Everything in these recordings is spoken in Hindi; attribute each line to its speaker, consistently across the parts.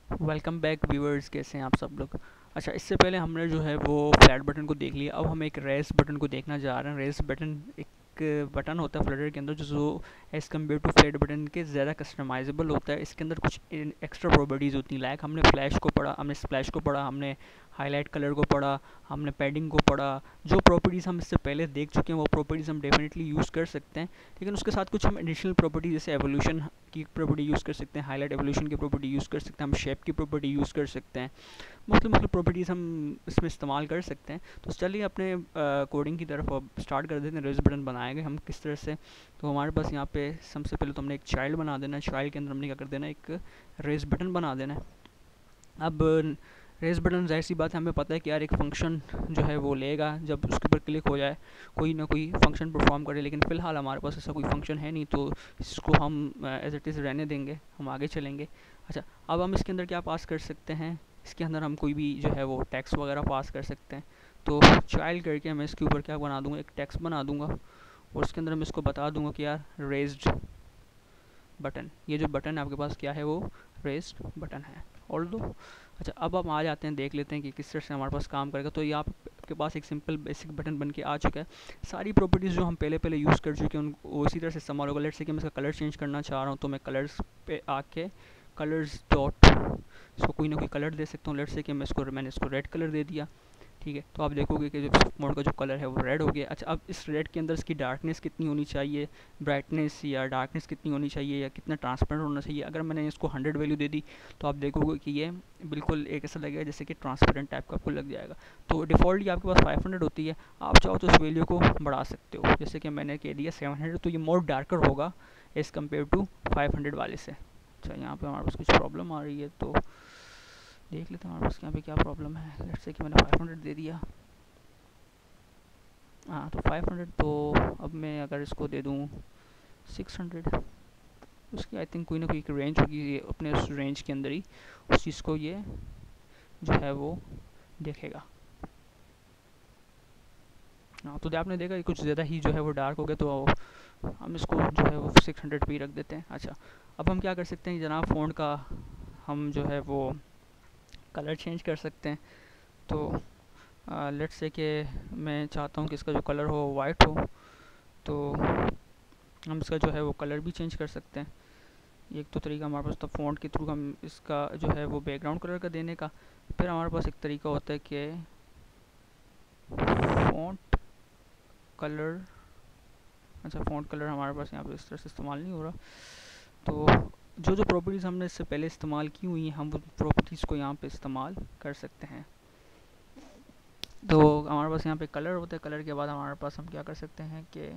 Speaker 1: वेलकम बैक व्यूअर्स, कैसे हैं आप सब लोग। अच्छा, इससे पहले हमने जो है वो फ्लैट बटन को देख लिया। अब हम एक रेस बटन को देखना जा रहे हैं। रेस बटन एक बटन होता है फ्लटर के अंदर जो as compare to flat button के ज़्यादा कस्टमाइजेबल होता है। इसके अंदर कुछ एक्स्ट्रा प्रॉपर्टीज़ होती हैं। लाइक हमने फ्लैश को पढ़ा, हमने स्प्लैश को पढ़ा, हमने हाईलाइट कलर को पढ़ा, हमने पैडिंग को पढ़ा। जो प्रॉपर्टीज़ हम इससे पहले देख चुके हैं वो प्रॉपर्टीज़ हम डेफिनेटली यूज़ कर सकते हैं। लेकिन उसके साथ कुछ हम एडिशनल प्रॉपर्टी जैसे एवोल्यूशन की प्रॉपर्टी यूज़ कर सकते हैं, हाईलाइट एवोल्यूशन की प्रॉपर्टी यूज़ कर सकते हैं, हम शेप की प्रॉपर्टी यूज़ कर सकते हैं। मुख्तलिफ प्रॉपर्टीज़ हम इसमें इस्तेमाल कर सकते हैं। तो चलिए अपने कोडिंग की तरफ अब स्टार्ट कर देते हैं। रेस बटन बनाएंगे हम किस तरह से। तो हमारे पास यहाँ पे सबसे पहले तो हमने एक चाइल्ड बना देना है। चाइल्ड के अंदर हमने क्या कर देना है, एक रेस बटन बना देना है। अब रेस बटन जाहिर सी बात है, हमें पता है कि यार एक फ़ंक्शन जो है वो लेगा, जब उसके ऊपर क्लिक हो जाए कोई ना कोई फ़ंक्शन परफॉर्म करे। लेकिन फ़िलहाल हमारे पास ऐसा कोई फ़ंक्शन है नहीं, तो इसको हम एज़ इट इज़ रहने देंगे, हम आगे चलेंगे। अच्छा, अब हम इसके अंदर क्या पास कर सकते हैं, इसके अंदर हम कोई भी जो है वो टेक्स्ट वगैरह पास कर सकते हैं। तो चाइल्ड करके मैं इसके ऊपर क्या बना दूँगा, एक टेक्स्ट बना दूँगा और उसके अंदर मैं इसको बता दूँगा कि यार रेस्ड बटन, ये जो बटन है आपके पास क्या है, वो रेस्ड बटन है। ऑल दो। अच्छा, अब हम आ जाते हैं, देख लेते हैं कि किस तरह से हमारे पास काम करेगा। तो ये आपके पास एक सिंपल बेसिक बटन बन के आ चुका है। सारी प्रॉपर्टीज़ जो हम पहले पहले यूज़ कर चुके हैं उनको उसी तरह से इस्तेमाल होगा। लेट्स से कि मैं इसका कलर चेंज करना चाह रहा हूँ, तो मैं कलर्स पे आके कलर्स डॉट इसको कोई ना कोई कलर दे सकता हूँ। लेट्स से कि मैंने इसको रेड कलर दे दिया। ठीक है, तो आप देखोगे कि जो सॉफ्ट मोड का जो कलर है वो रेड हो गया। अच्छा, अब इस रेड के अंदर इसकी डार्कनेस कितनी होनी चाहिए, ब्राइटनेस या डार्कनेस कितनी होनी चाहिए, या कितना ट्रांसपेरेंट होना चाहिए। अगर मैंने इसको 100 वैल्यू दे दी तो आप देखोगे कि ये बिल्कुल एक ऐसा लगेगा जैसे कि ट्रांसपेरेंट टाइप का आपको लग जाएगा। तो डिफ़ॉल्टली आपके पास 500 होती है। आप चाहो तो इस वैल्यू को बढ़ा सकते हो, जैसे कि मैंने कह दिया 700, तो ये मोर डार्कर होगा एज़ कम्पेयर टू 500 वाले से। अच्छा, यहाँ पे हमारे पास कुछ प्रॉब्लम आ रही है, तो देख लेते हैं हमारे पास यहाँ पे क्या प्रॉब्लम है। लेट्स से कि मैंने 500 दे दिया। हाँ, तो 500, तो अब मैं अगर इसको दे दूँ 600, उसकी आई थिंक कोई ना कोई एक रेंज होगी, ये अपने उस रेंज के अंदर ही उस चीज़ को ये जो है वो देखेगा। हाँ, तो आपने देखा ये कुछ ज़्यादा ही जो है वो डार्क हो गया, तो हम इसको जो है वो 600 पे ही रख देते हैं। अच्छा, अब हम क्या कर सकते हैं जनाब, फ़ॉन्ट का हम जो है वो कलर चेंज कर सकते हैं। तो लेट्स से कि मैं चाहता हूँ कि इसका जो कलर हो वाइट हो, तो हम इसका जो है वो कलर भी चेंज कर सकते हैं। एक तो तरीका हमारे पास था फ़ॉन्ट के थ्रू हम इसका जो है वो बैकग्राउंड कलर का देने का। फिर हमारे पास एक तरीका होता है कि फ़ॉन्ट कलर। अच्छा, फ़ॉन्ट कलर हमारे पास यहाँ पे इस तरह से इस्तेमाल नहीं हो रहा। तो जो जो प्रॉपर्टीज़ हमने इससे पहले इस्तेमाल की हुई हैं, हम वो प्रॉपर्टीज़ को यहाँ पे इस्तेमाल कर सकते हैं। तो हमारे पास यहाँ पे कलर होता है। कलर के बाद हमारे पास हम क्या कर सकते हैं कि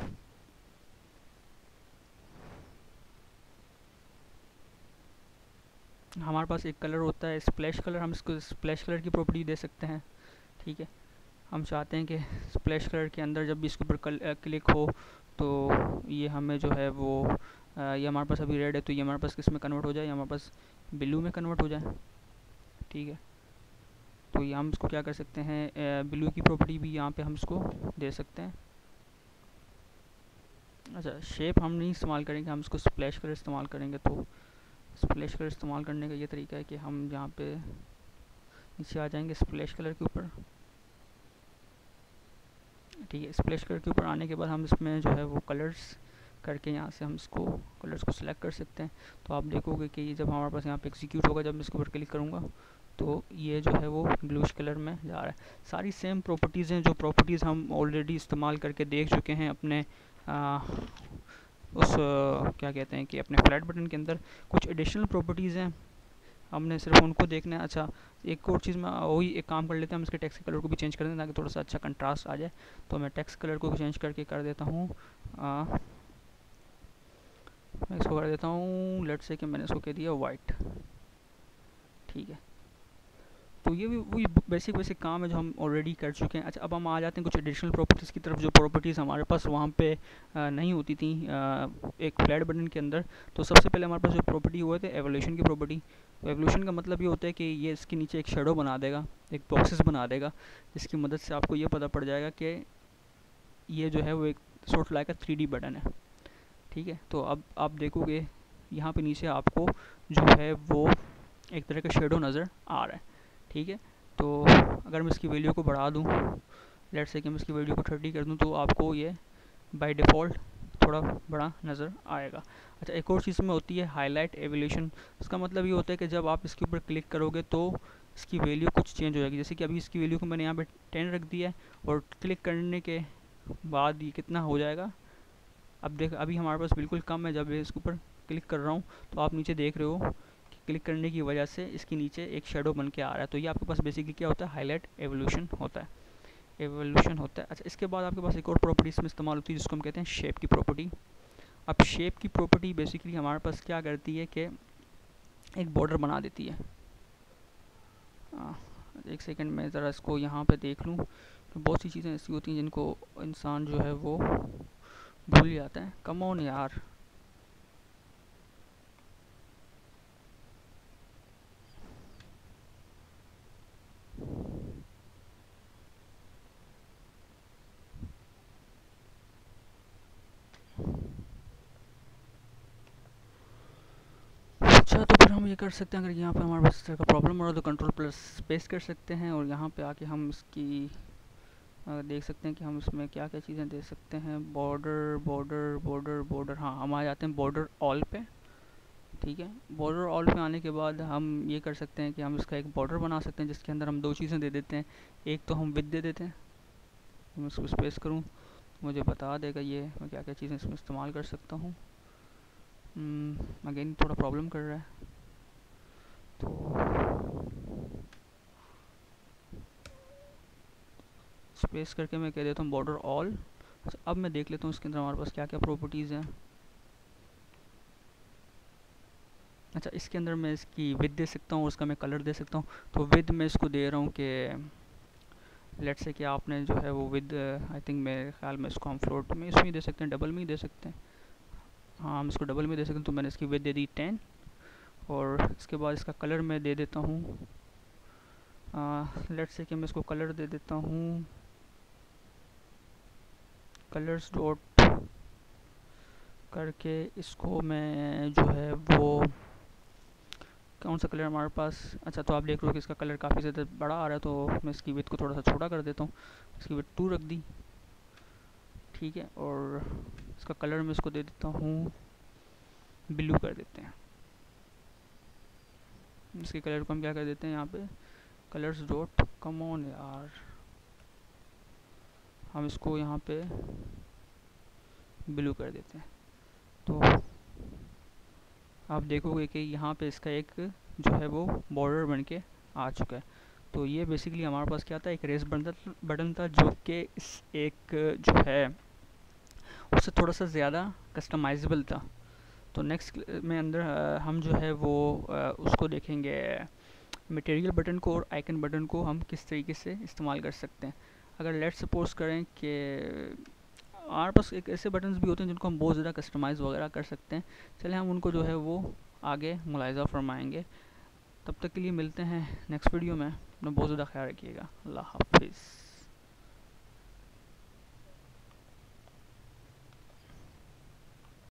Speaker 1: हमारे पास एक कलर होता है स्प्लैश कलर, हम इसको स्प्लैश कलर की प्रॉपर्टी दे सकते हैं। ठीक है, हम चाहते हैं कि स्प्लैश कलर के अंदर जब भी इसके ऊपर क्लिक हो तो ये हमें जो है वो ये हमारे पास अभी रेड है, तो ये हमारे पास किस में कन्वर्ट हो जाए, ये हमारे पास ब्लू में कन्वर्ट हो जाए। ठीक है, तो ये हम इसको क्या कर सकते हैं, ब्लू की प्रॉपर्टी भी यहाँ पे हम इसको दे सकते हैं। अच्छा, शेप हम नहीं इस्तेमाल करेंगे, हम इसको स्प्लैश कलर इस्तेमाल करेंगे। तो स्प्लैश कलर इस्तेमाल करने का ये तरीका है कि हम यहाँ पे नीचे आ जाएंगे स्प्लैश कलर के ऊपर। ठीक है, स्प्लैश कलर के ऊपर आने के बाद हम इसमें जो है वो कलर्स करके यहाँ से हम इसको कलर्स को सिलेक्ट कर सकते हैं। तो आप देखोगे कि ये जब हमारे पास यहाँ पे एग्जीक्यूट होगा, जब मैं इसके ऊपर क्लिक करूँगा तो ये जो है वो ब्लूइश कलर में जा रहा है। सारी सेम प्रॉपर्टीज़ हैं, जो प्रॉपर्टीज़ हम ऑलरेडी इस्तेमाल करके देख चुके हैं अपने क्या कहते हैं कि अपने फ्लैट बटन के अंदर। कुछ एडिशनल प्रॉपर्टीज़ हैं, हमने सिर्फ उनको देखना है। अच्छा, एक और चीज़ में वही एक काम कर लेते हैं, हम इसके टेक्स्ट कलर को भी चेंज कर दें ताकि थोड़ा सा अच्छा कंट्रास्ट आ जाए। तो मैं टेक्स्ट कलर को चेंज करके कर देता हूँ, मैं इसको कर देता हूँ, लेट्स से कि मैंने इसको कह दिया वाइट। ठीक है, तो ये भी वही बेसिक बेसिक काम है जो हम ऑलरेडी कर चुके हैं। अच्छा, अब हम आ जाते हैं कुछ एडिशनल प्रॉपर्टीज़ की तरफ, जो प्रॉपर्टीज़ हमारे पास वहाँ पे नहीं होती थी एक फ्लैट बटन के अंदर। तो सबसे पहले हमारे पास जो प्रॉपर्टी हुए थे एवोल्यूशन की प्रॉपर्टी। तो एवोल्यूशन का मतलब ये होता है कि ये इसके नीचे एक शेडो बना देगा, एक बॉक्सेस बना देगा, जिसकी मदद से आपको ये पता पड़ जाएगा कि ये जो है वो एक सॉर्ट लाइक का 3D बटन है। ठीक है, तो अब आप देखोगे यहाँ पे नीचे आपको जो है वो एक तरह का शेडो नज़र आ रहा है। ठीक है, तो अगर मैं इसकी वैल्यू को बढ़ा दूँ, लेट्स से कि मैं इसकी वैल्यू को 30 कर दूँ, तो आपको ये बाय डिफ़ॉल्ट थोड़ा बड़ा नज़र आएगा। अच्छा, एक और चीज़ में होती है हाईलाइट एवोल्यूशन। इसका मतलब ये होता है कि जब आप इसके ऊपर क्लिक करोगे तो इसकी वैल्यू कुछ चेंज हो जाएगी। जैसे कि अभी इसकी वैल्यू को मैंने यहाँ पे 10 रख दिया है, और क्लिक करने के बाद ये कितना हो जाएगा, अब देख, अभी हमारे पास बिल्कुल कम है। जब मैं इसके ऊपर क्लिक कर रहा हूँ तो आप नीचे देख रहे हो कि क्लिक करने की वजह से इसके नीचे एक शेडो बन के आ रहा है। तो ये आपके पास बेसिकली क्या होता है, हाईलाइट एवोल्यूशन होता है, एवोल्यूशन होता है। अच्छा, इसके बाद आपके पास एक और प्रॉपर्टी इसमें इस्तेमाल होती है जिसको हम कहते हैं शेप की प्रॉपर्टी। अब शेप की प्रॉपर्टी बेसिकली हमारे पास क्या करती है कि एक बॉर्डर बना देती है। एक सेकंड में ज़रा इसको यहाँ पे देख लूँ, तो बहुत सी चीज़ें ऐसी होती हैं जिनको इंसान जो है वो भूल जाता है। कम ऑन यार, अच्छा तो फिर हम ये कर सकते हैं, अगर यहाँ पे हमारे पास इस तरह का प्रॉब्लम हो रहा है तो कंट्रोल प्लस स्पेस कर सकते हैं, और यहाँ पे आके हम इसकी देख सकते हैं कि हम इसमें क्या क्या चीज़ें दे सकते हैं। बॉर्डर बॉर्डर बॉर्डर बॉर्डर, हाँ हम आ जाते हैं बॉर्डर ऑल पे। ठीक है, बॉर्डर ऑल पे आने के बाद हम ये कर सकते हैं कि हम इसका एक बॉर्डर बना सकते हैं जिसके अंदर हम दो चीज़ें दे देते हैं। एक तो हम विड्थ दे देते हैं, मैं इसको स्पेस करूँ मुझे बता देगा ये मैं क्या क्या चीज़ें इसमें इस्तेमाल कर सकता हूँ। अगेन थोड़ा प्रॉब्लम कर रहा है, तो स्पेस करके मैं कह देता हूँ बॉर्डर ऑल। अच्छा, अब मैं देख लेता हूँ इसके अंदर हमारे पास क्या क्या प्रॉपर्टीज़ हैं। अच्छा, इसके अंदर मैं इसकी विड्थ दे सकता हूँ और उसका मैं कलर दे सकता हूँ। तो विड्थ मैं इसको दे रहा हूँ कि लेट्स से कि आपने जो है वो विद आई थिंक मेरे ख्याल में इसको हम फ्लोट में इसमें ही दे सकते हैं, डबल में ही दे सकते हैं। हाँ, हम इसको डबल में दे सकते हैं। तो मैंने इसकी विड्थ दे दी 10, और इसके बाद इसका कलर मैं दे देता हूँ, लेट्स से कि मैं इसको कलर दे देता हूँ कलर्स डॉट करके। इसको मैं जो है वो कौन सा कलर हमारे पास, अच्छा तो आप देख रहे हो कि इसका कलर काफ़ी ज़्यादा बड़ा आ रहा है, तो मैं इसकी विड्थ को थोड़ा सा छोटा कर देता हूँ। इसकी विड्थ 2 रख दी। ठीक है, और इसका कलर मैं इसको दे देता हूँ ब्लू कर देते हैं। इसके कलर को हम क्या कर देते हैं यहाँ पे, कलर्स डॉट कम ऑन यार, हम इसको यहाँ पे ब्लू कर देते हैं। तो आप देखोगे कि यहाँ पे इसका एक जो है वो बॉर्डर बन के आ चुका है। तो ये बेसिकली हमारे पास क्या था, एक रेस बटन था जो कि इस एक जो है उससे थोड़ा सा ज़्यादा कस्टमाइजेबल था। तो नेक्स्ट में अंदर हम जो है वो उसको देखेंगे, मटेरियल बटन को और आइकन बटन को हम किस तरीके से इस्तेमाल कर सकते हैं। अगर लेट्स सपोज करें कि हमारे पास एक ऐसे बटन्स भी होते हैं जिनको हम बहुत ज़्यादा कस्टमाइज़ वगैरह कर सकते हैं। चले हम उनको जो है वो आगे मुलाहिज़ा फरमाएंगे। तब तक के लिए मिलते हैं नेक्स्ट वीडियो में। अपना बहुत ज़्यादा ख्याल रखिएगा। अल्लाह हाफिज़।